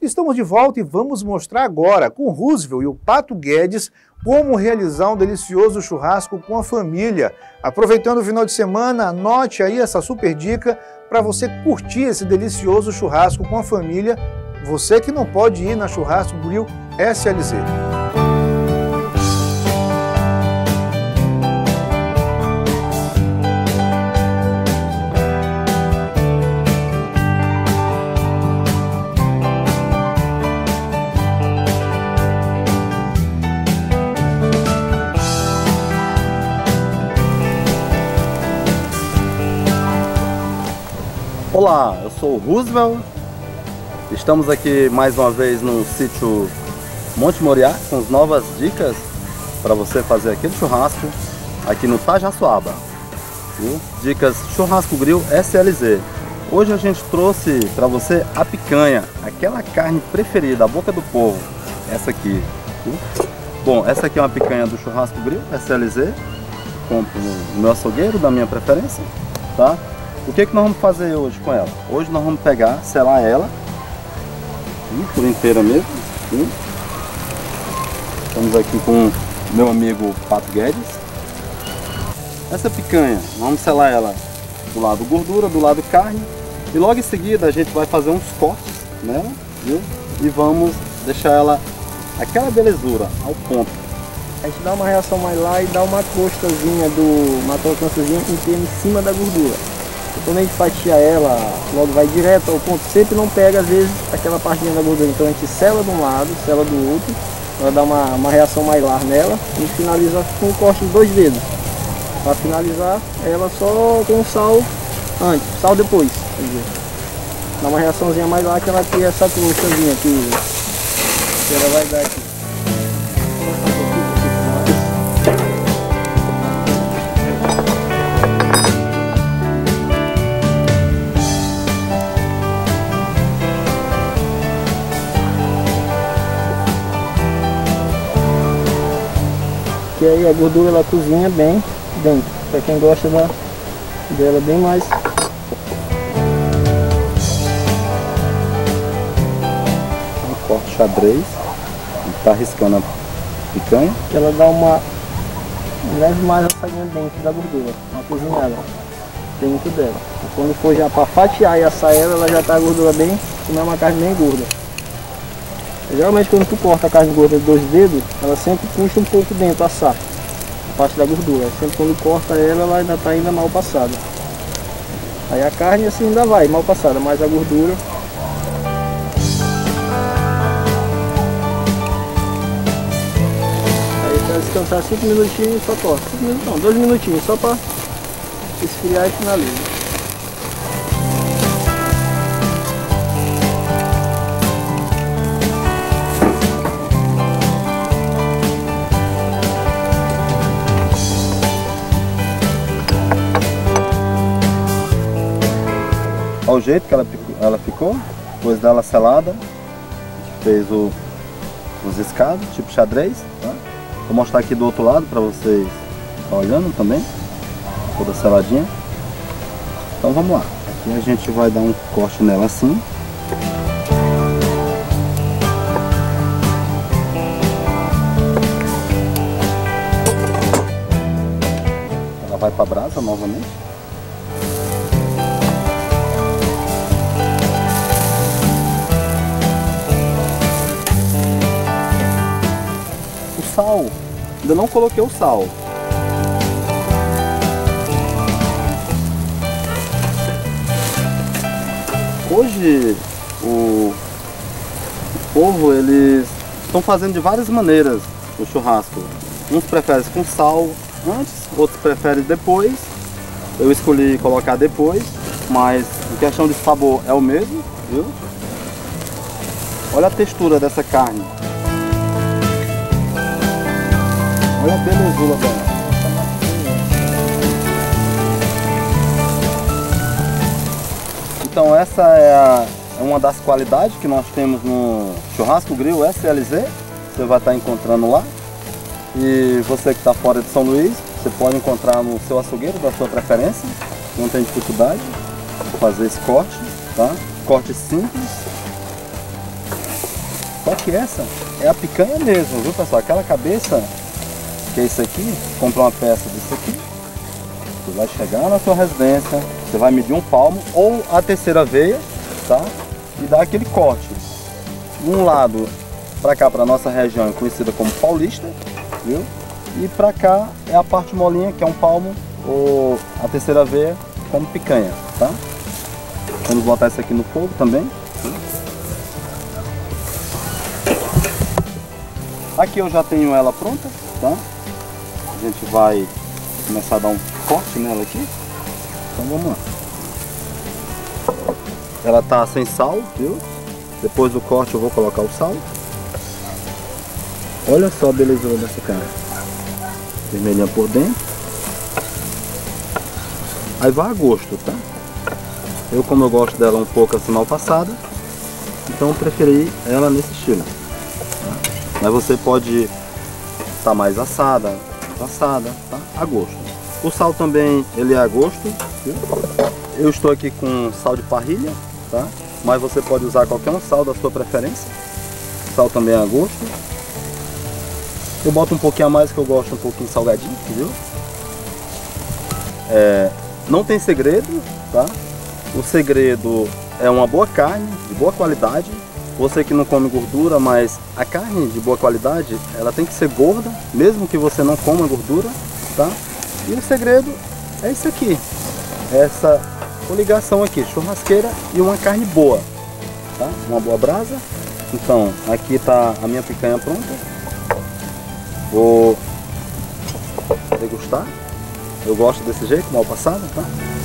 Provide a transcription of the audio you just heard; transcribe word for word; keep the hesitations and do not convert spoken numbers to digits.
Estamos de volta e vamos mostrar agora, com o Roosevelt e o Pato Guedes, como realizar um delicioso churrasco com a família. Aproveitando o final de semana, anote aí essa super dica para você curtir esse delicioso churrasco com a família, você que não pode ir na Churrasco Grill S L Z. Olá, eu sou o Roosevelt, estamos aqui mais uma vez no sítio Monte Moriá com as novas dicas para você fazer aquele churrasco aqui no Tajaçuaba. Viu? Dicas Churrasco Grill S L Z. Hoje a gente trouxe para você a picanha, aquela carne preferida, a boca do povo, essa aqui. Viu? Bom, essa aqui é uma picanha do Churrasco Grill S L Z, compro no meu açougueiro, da minha preferência, tá? O que, que nós vamos fazer hoje com ela? Hoje nós vamos pegar, selar ela hum, por inteira mesmo. Hum. Estamos aqui com o meu amigo Pato Guedes. Essa picanha, vamos selar ela do lado gordura, do lado carne. E logo em seguida a gente vai fazer uns cortes nela, viu? E vamos deixar ela aquela belezura, ao ponto. A gente dá uma reação mais lá e dá uma crostazinha, do, uma crocânciazinha inteira em cima da gordura. Quando a gente fatia ela, logo vai direto ao ponto, sempre não pega às vezes aquela partinha da gordura. Então a gente sela de um lado, sela do outro, para dar uma, uma reação maior nela e finaliza com o corte de dois dedos. Para finalizar ela só com sal antes, sal depois. Quer dizer, dá uma reaçãozinha mais lá que ela tem essa crostazinha que, que ela vai dar aqui. E aí a gordura ela cozinha bem dentro, para quem gosta da, dela bem mais. Um corte xadrez, está arriscando a picanha. Que ela dá uma leve mais assadinha dentro da gordura, uma cozinhada dentro dela. E quando for já para fatiar e assar ela, ela já está a gordura bem, não é uma carne bem gorda. Geralmente quando tu corta a carne gorda de dois dedos, ela sempre puxa um pouco dentro, assar a parte da gordura. Sempre quando corta ela, ela ainda está ainda mal passada. Aí a carne assim ainda vai mal passada, mas a gordura... Aí para descansar cinco minutinhos só corta. cinco minutos não, dois minutinhos só para esfriar e finaliza. Ao jeito que ela, ela ficou, depois dela selada, a gente fez o, os escados, tipo xadrez, tá? Vou mostrar aqui do outro lado para vocês estar olhando também, toda seladinha. Então vamos lá, aqui a gente vai dar um corte nela assim. Ela vai para a brasa novamente. Sal, ainda não coloquei o sal. Hoje o, o povo eles estão fazendo de várias maneiras o churrasco. Uns preferem com sal antes, outros preferem depois. Eu escolhi colocar depois, mas em questão de sabor é o mesmo, viu? Olha a textura dessa carne. Olha a belezura dela. Então essa é, a, é uma das qualidades que nós temos no Churrasco Grill S L Z. Você vai estar encontrando lá. E você que está fora de São Luís, você pode encontrar no seu açougueiro da sua preferência. Não tem dificuldade de fazer esse corte, tá? Corte simples. Só que essa é a picanha mesmo, viu pessoal? Aquela cabeça, que é isso aqui, comprar uma peça disso aqui, você vai chegar na sua residência, você vai medir um palmo ou a terceira veia, tá? E dar aquele corte. Um lado para cá, para nossa região, é conhecida como paulista, viu? E para cá é a parte molinha, que é um palmo, ou a terceira veia como picanha, tá? Vamos botar isso aqui no fogo também. Aqui eu já tenho ela pronta, tá? A gente vai começar a dar um corte nela aqui. Então vamos lá. Ela tá sem sal, viu? Depois do corte eu vou colocar o sal. Olha só a belezura dessa cara. Vermelhinha por dentro. Aí vai a gosto, tá? Eu, como eu gosto dela um pouco assim mal passada, então eu preferi ela nesse estilo. Tá? Mas você pode estar mais assada, passada, tá? A gosto. O sal também, ele é a gosto, viu? Eu estou aqui com sal de parrilha, tá? Mas você pode usar qualquer um sal da sua preferência. O sal também é a gosto. Eu boto um pouquinho a mais, que eu gosto um pouquinho salgadinho, viu? É, não tem segredo, tá? O segredo é uma boa carne, de boa qualidade. Você que não come gordura, mas a carne de boa qualidade, ela tem que ser gorda, mesmo que você não coma gordura, tá? E o segredo é isso aqui, essa coligação aqui, churrasqueira e uma carne boa, tá? Uma boa brasa. Então, aqui tá a minha picanha pronta. Vou degustar. Eu gosto desse jeito, mal passado, tá?